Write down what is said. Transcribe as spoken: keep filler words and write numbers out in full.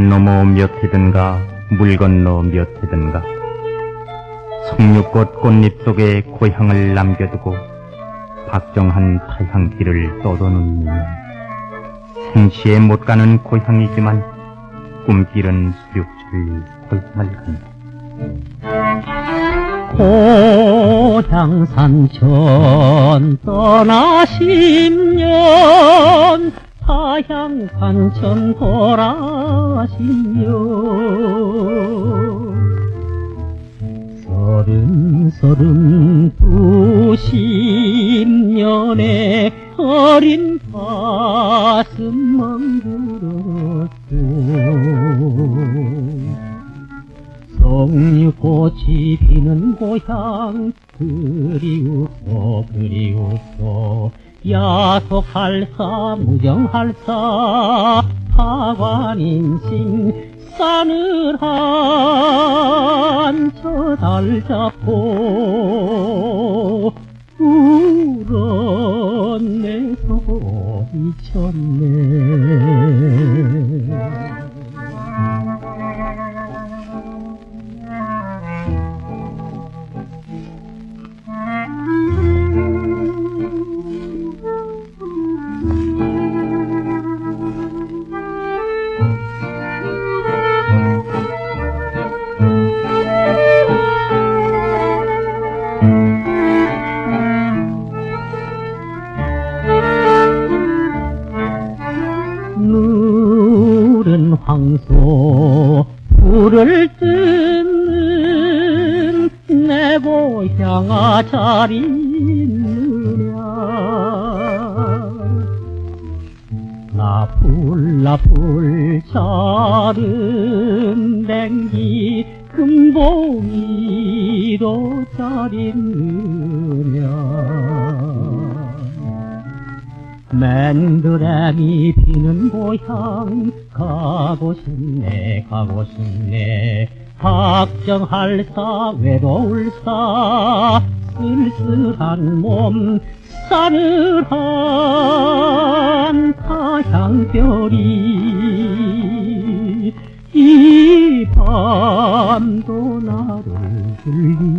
산 너머 몇 해든가 물 건너 몇 해든가 석류꽃 꽃잎 속에 고향을 남겨두고 박정한 타향길을 떠도는 이는 생시에 못 가는 고향이지만 꿈길은 수륙천리 고향을 간다. 고향 산천 떠나신 년 타향 산천 돌아신 년 서른 서른 두십 년에 어린 가슴 멍들었소. 석류꽃이 피는 고향 그리우소 그리우소. 야속할사 무정할사 파관인신 싸늘한 저 달 잡고 울었네 소리쳤네. 누른 황소 불을 뜯는 내 고향아 잘 있느냐. 나풀 나풀 자른 뱅기 금봉이도 잘 있느냐. 맨드레미 피는 고향 가고 싶네 가고 싶네. 박정할사 외로울사 쓸쓸한 몸 싸늘한 타향별이 이 밤도 나를 들리